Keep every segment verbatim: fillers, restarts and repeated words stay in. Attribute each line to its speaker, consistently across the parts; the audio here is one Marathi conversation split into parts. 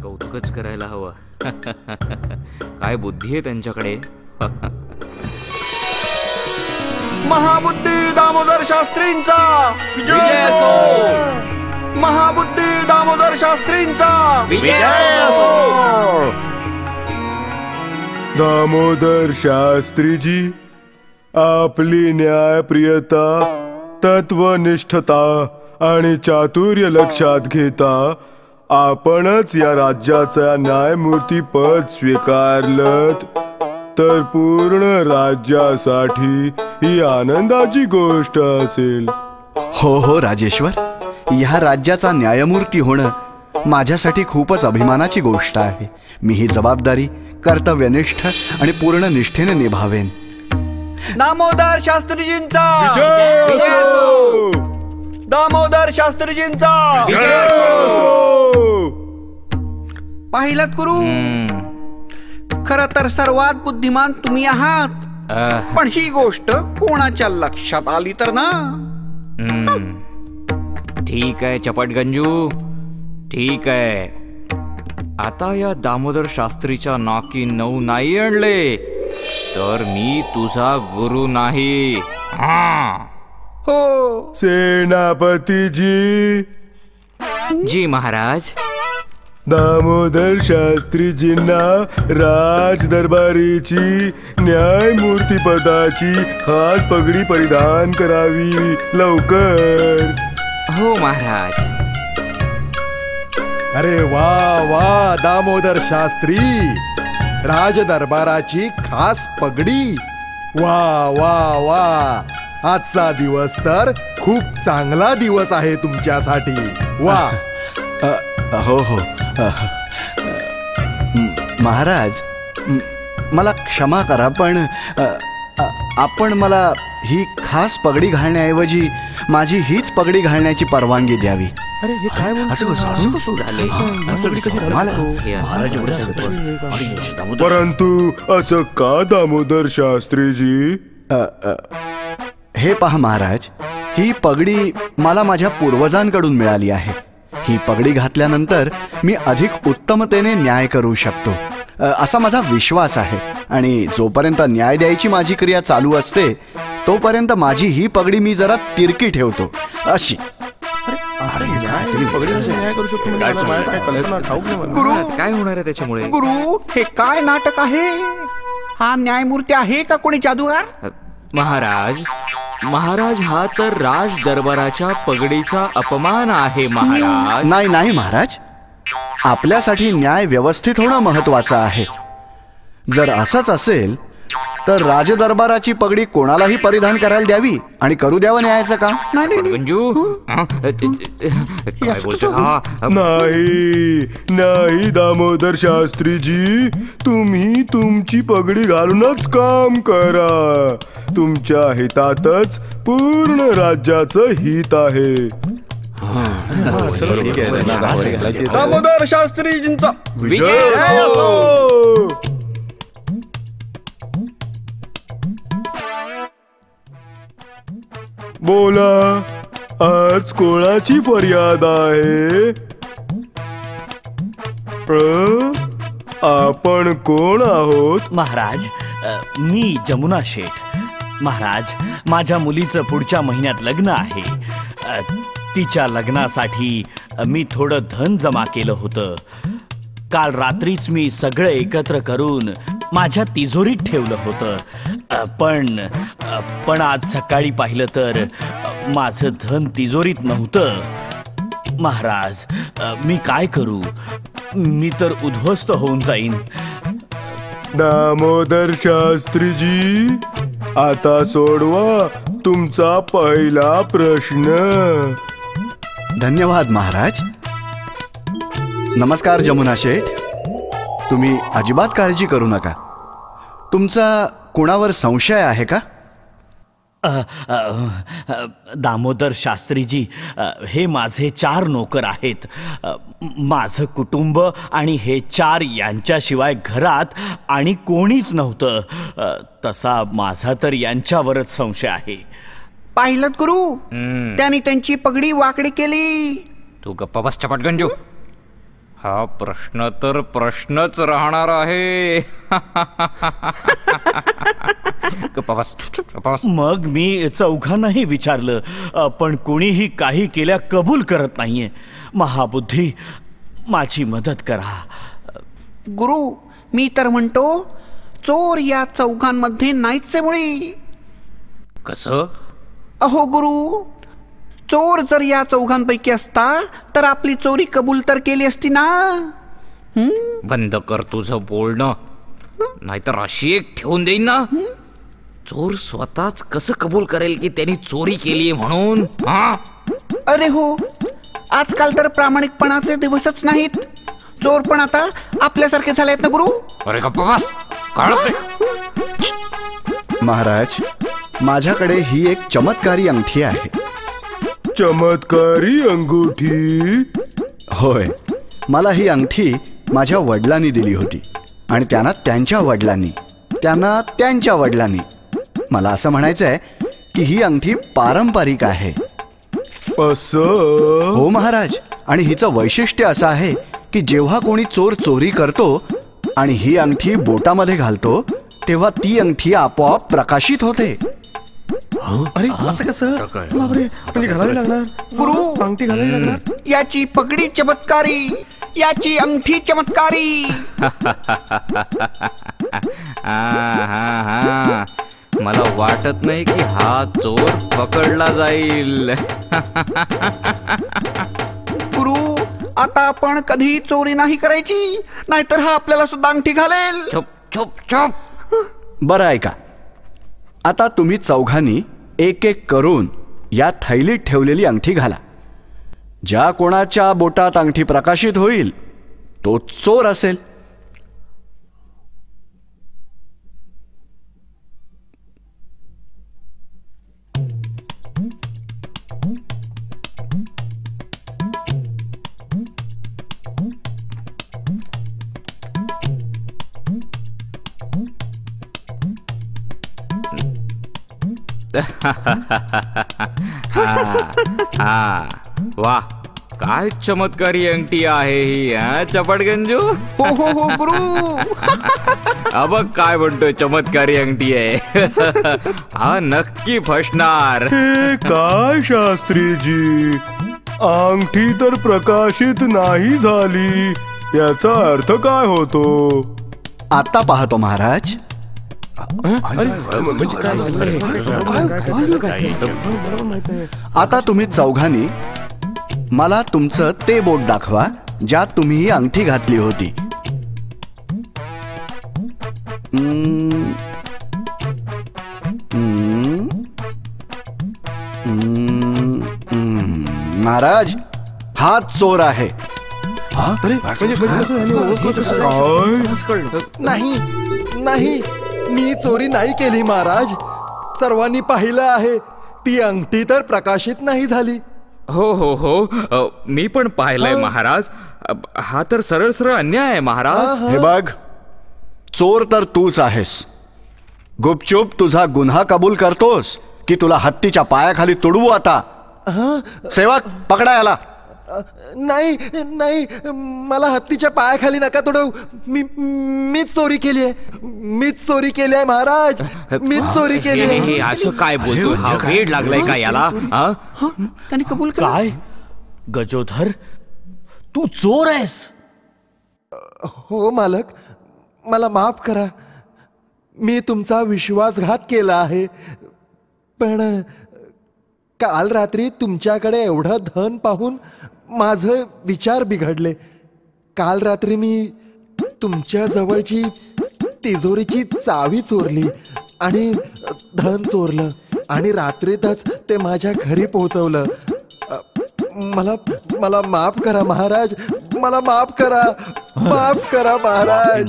Speaker 1: कौतुकच करायला हवं. काय बुद्धी आहे त्यांच्याकडे.
Speaker 2: महाबुद्धी दामोदर शास्त्रींचा विजय असो. महाबुद्धी दामोदर शास्त्रींचा विजय असो.
Speaker 3: दामोदर शास्त्रीजी, आपली न्यायप्रियता, तत्वनिष्ठता आणि चातुर्य लक्षात घेता आपणच या राज्याचा न्यायमूर्ती पद स्वीकारलत तर पूर्ण राज्यासाठी ही आनंदाची गोष्ट असेल.
Speaker 4: हो हो राजेश्वर, या राज्याचा न्यायमूर्ती होणं माझ्यासाठी खूपच अभिमानाची गोष्ट आहे. मी ही जबाबदारी कर्तव्यनिष्ठ आणि पूर्ण निष्ठेने निभावेन.
Speaker 2: दामोदर शास्त्रीजींचा
Speaker 3: विजय असो.
Speaker 2: दामोदर शास्त्रीजींचा
Speaker 3: विजय असो.
Speaker 2: पाहिलत गुरु, खरं तर सर्वात बुद्धिमान तुम्ही आहात. पण ही गोष्ट कोणाच्या लक्षात आली तर ना.
Speaker 1: ठीक आहे चपटगंजू, ठीक आहे. आता या दामोदर शास्त्रीच्या नाकी नऊ नाही आणले तर मी तुझा गुरु नाही. हा
Speaker 2: हो
Speaker 3: सेनापतीजी.
Speaker 1: जी महाराज.
Speaker 3: दामोदर शास्त्रीजींना राज दरबारीची न्यायमूर्ती पदाची खास पगडी परिधान करावी लवकर.
Speaker 1: हो महाराज.
Speaker 5: अरे वा वा दामोदर शास्त्री, राज दरबाराची खास पगडी. वा वा वा, आजचा दिवस तर खूप चांगला दिवस आहे तुमच्यासाठी. वा.
Speaker 4: हो हो महाराज, मला क्षमा करा, पण आपण मला ही खास पगडी घालण्याऐवजी माझी हीच पगडी घालण्याची परवानगी द्यावी.
Speaker 5: अरे हे काय
Speaker 3: परंतु असं का दामोदर शास्त्रीजी?
Speaker 4: हे पहा महाराज, ही पगडी मला माझ्या पूर्वजांकडून मिळाली आहे. ही पगडी घातल्यानंतर मी अधिक उत्तमतेने न्याय करू शकतो असा माझा विश्वास आहे. आणि जोपर्यंत न्याय द्यायची माझी क्रिया चालू असते तोपर्यंत माझी ही पगडी मी जरा तिरकी ठेवतो अशी.
Speaker 2: गुरु,
Speaker 1: काय होणार आहे त्याच्यामुळे?
Speaker 2: गुरु, हे काय नाटक आहे? हा न्यायमूर्ती आहे का कोणी जादूगार?
Speaker 1: महाराज, महाराज हा तर राज दरबाराच्या पगडीचा अपमान आहे महाराज.
Speaker 4: नाही नाही महाराज, आपल्यासाठी न्याय व्यवस्थित होणं महत्वाचं आहे. जर असंच असेल तर राजदरबाराची पगडी कोणालाही परिधान करायला द्यावी आणि करू द्यावं न्यायाचं काम.
Speaker 1: गंजू काय बोलतो?
Speaker 3: नाही नाही दामोदर शास्त्रीजी, तुम्ही तुमची पगडी घालूनच काम करा. तुमच्या हितातच पूर्ण राज्याचं हित आहे.
Speaker 2: दामोदर शास्त्रीजींचा
Speaker 3: विजय असो. बोला, आज कोणाची फरियाद आहे? आपण कोण आहोत?
Speaker 6: महाराज, मी जमुना शेठ. महाराज, माझ्या मुलीचं पुढच्या महिन्यात लग्न आहे. तिच्या लग्नासाठी मी थोडं धन जमा केलं होतं. काल रात्रीच मी सगळं एकत्र करून माझ्या तिजोरीत ठेवलं होतं. पण पण आज सकाळी पाहिलं तर माझं धन तिजोरीत नव्हतं. महाराज, मी काय करू? मी तर उद्ध्वस्त होऊन जाईन.
Speaker 3: दामोदर शास्त्रीजी, आता सोडवा तुमचा पहिला प्रश्न.
Speaker 4: धन्यवाद महाराज. नमस्कार जमुना शेठ. तुम्ही अजिबात काळजी करू नका. तुमचा कुणावर संशय आहे का?
Speaker 6: दामोदर शास्त्रीजी, हे माझे चार नोकर आहेत. माझं कुटुंब आणि हे चार यांच्याशिवाय घरात आणि कोणीच नव्हतं. तसा माझा तर यांच्यावरच संशय आहे.
Speaker 2: पाहिलं गुरु, त्यांनी त्यांची पगडी वाकडी केली.
Speaker 1: तू गप्पा बस चपटगंजू. हा प्रश्न तर प्रश्नच राहणार आहे. गप्पाबस, गप्पाबस.
Speaker 6: मग मी चौघांनाही विचारलं, अ, पण कोणीही काही केल्या कबूल करत नाहीये. महाबुद्धी, माझी मदत करा.
Speaker 2: गुरु, मी तर म्हणतो चोर या चौघांमध्ये नाहीच मुळी.
Speaker 1: कसं?
Speaker 2: अहो गुरु, चोर जर या चौघांपैकी असता तर आपली चोरी कबूल तर केली असती ना.
Speaker 1: बंद कर तुझं बोलणं, नाहीतर अशी एक ठेवून देईन ना. चोर स्वतःच कसं कबूल करेल की त्यांनी चोरी केली म्हणून? हा,
Speaker 2: अरे हो, आजकाल तर प्रामाणिकपणाचे दिवसच नाहीत. चोर पण आता आपल्यासारखे झालेत ना गुरु.
Speaker 1: अरे गप्पा बस, कळत
Speaker 4: महाराज, माझ्याकडे ही एक चमत्कारी अंगठी आहे.
Speaker 3: चमत्कारी अंगुठी?
Speaker 4: होय, मला ही अंगठी माझ्या वडिलांनी दिली होती आणि त्यांना त्यांच्या वडिलांनी, त्यांना त्यांच्या वडिलांनी. मला असं म्हणायचं आहे की ही अंगठी पारंपरिक आहे.
Speaker 3: असं?
Speaker 4: हो महाराज, आणि हिचं वैशिष्ट्य असं आहे की जेव्हा कोणी चोर चोरी करतो आणि ही अंगठी बोटामध्ये घालतो तेव्हा ती अंगठी आपोआप प्रकाशित होते.
Speaker 3: अरे असं कसं? बापरे, म्हणजे घालावी लागणार
Speaker 2: गुरु,
Speaker 3: अंगठी घालावी लागणार.
Speaker 2: याची पगडी चमत्कारी, याची अंगठी चमत्कारी.
Speaker 1: हा हा हा, मला वाटत नाही की हा चोर पकडला जाईल.
Speaker 2: गुरु, आता आपण कधी चोरी नाही करायची, नाहीतर हा आपल्याला सुद्धा अंगठी घालेल.
Speaker 1: चुप चुप चुप.
Speaker 4: बरं ऐका, आता तुम्ही चौघांनी एक एक करून या थैलीत ठेवलेली अंगठी घाला. ज्या कोणाच्या बोटात अंगठी प्रकाशित होईल तो चोर असेल.
Speaker 1: हा, वा, काय चमत्कारी अंगठी आहे ही. हा चपटगंजू.
Speaker 2: हो हो हो गुरु.
Speaker 1: अब काय म्हणतोय, चमत्कारी अंगठी आहे. हा नक्की फसणार.
Speaker 3: हे काय शास्त्रीजी, अंगठी तर प्रकाशित नाही झाली, याचा अर्थ काय होतो?
Speaker 4: आता पाहतो महाराज. आता तुम्ही चौघांनी मला तुमचं ते बोट दाखवा ज्यात तुम्ही ही अंगठी घातली होती. हम्म, हम्म, हम्म, हम्म. महाराज, हा चोर आहे.
Speaker 5: नाही नाही, मी चोरी नाही केली महाराज. सर्वांनी पाहिलं आहे, ती अंगठी तर प्रकाशित नाही झाली.
Speaker 1: हो हो हो, अ, मी पण पाहिलंय महाराज. अ, हा तर सरळ सरळ अन्याय आहे महाराज.
Speaker 4: हे बघ, चोर तर तूच आहेस. गुपचूप तुझा गुन्हा कबूल करतोस की तुला हत्तीच्या पायाखाली तुडवू आता? सेवक, पकडा याला.
Speaker 5: नाही नाही, मला हत्तीच्या पायाखाली नका तुडवू. मी मीच चोरी केली आहे, मीच चोरी केली आहे महाराज, मीच चोरी केली
Speaker 1: हे- हे
Speaker 5: आहे.
Speaker 1: असं काय बोलतो? हा वेड लागलाय का याला? हा?
Speaker 2: त्यांनी कबूल केलं.
Speaker 6: काय गजोधर, तू चोर आहेस?
Speaker 5: हो मालक, मला माफ करा. मी तुमचा विश्वासघात केला आहे. पण काल रात्री तुमच्याकडे एवढं धन पाहून माझे विचार बिघडले. काल रात्री मी तुमच्या जवळची तिजोरीची चावी चोरली आणि धन चोरलं आणि रात्रीतच ते माझ्या घरी पोहोचवलं. मला मला माफ करा महाराज, मला माफ करा, माफ करा महाराज.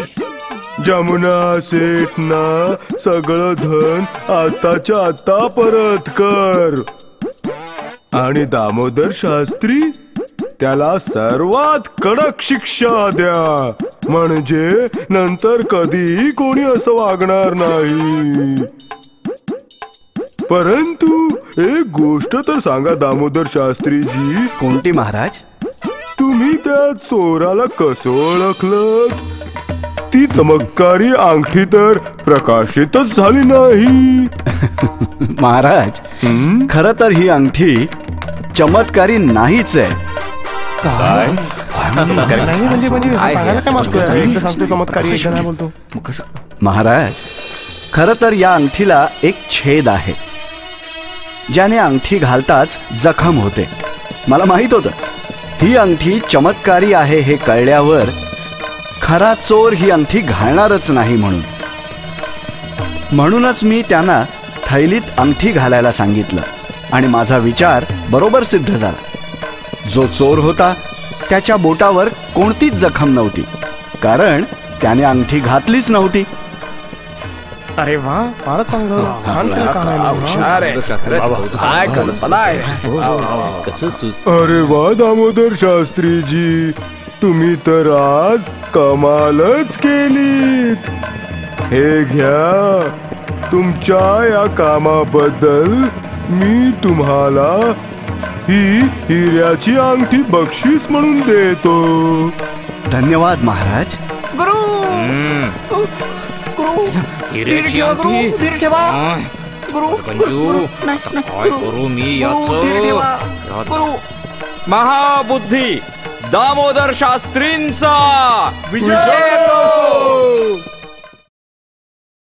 Speaker 3: जमुना सेठना सगळं धन आताच्या आता परत कर आणि दामोदर शास्त्री त्याला सर्वात कडक शिक्षा द्या, म्हणजे नंतर कधीही कोणी असं वागणार नाही. परंतु एक गोष्ट तर सांगा दामोदर शास्त्रीजी.
Speaker 4: कोणती महाराज?
Speaker 3: तू
Speaker 7: तुम्ही त्या चोराला कसं ओळखलत? ती चमत्कारी अंगठी तर प्रकाशितच झाली नाही.
Speaker 4: महाराज, खर तर ही अंगठी चमत्कारी नाहीच आहे.
Speaker 7: काय?
Speaker 3: चमत्कारी नाही म्हणजे म्हणजे सांगायला काय मागतोय? एकदा सांगतो चमत्कारी, एकदा नाही बोलतो.
Speaker 4: महाराज, खर तर या अंगठीला एक छेद आहे, ज्याने अंगठी घालताच जखम होते. मला माहित होतं ही अंगठी चमत्कारी आहे हे कळल्यावर खरा चोर ही अंगठी घालणारच नाही म्हणून. म्हणूनच मी त्यांना थैलीत अंगठी घालायला सांगितलं आणि माझा विचार बरोबर सिद्ध झाला. जो चोर होता त्याच्या बोटावर कोणतीच जखम नव्हती, कारण त्याने अंगठी घातलीच नव्हती.
Speaker 3: अरे वा, फारच चांगलं, छान केलं काम आहे.
Speaker 1: कसं सुच
Speaker 7: अरे वा दामोदर शास्त्रीजी, तुम्ही तर आज कमालच केलीत. हे घ्या, तुमच्या या कामाबद्दल मी तुम्हाला ही हिऱ्याची अंगठी बक्षीस म्हणून देतो.
Speaker 4: धन्यवाद महाराज.
Speaker 2: गुरु गुरु
Speaker 1: हिऱ्याची
Speaker 2: धीर ठेवा, गुरु,
Speaker 1: अंगठी?
Speaker 2: धीर ठेवा.
Speaker 1: हा.
Speaker 2: गुरु
Speaker 1: गंजू,
Speaker 2: गुरु नाही,
Speaker 1: आता
Speaker 2: नाही,
Speaker 1: काय
Speaker 2: गुरु,
Speaker 1: करू मी
Speaker 2: गुरु, धीर ठेवा.
Speaker 1: याचं?
Speaker 2: गुरु
Speaker 1: महाबुद्धी दामोदर शास्त्रींचा
Speaker 7: विजय असो.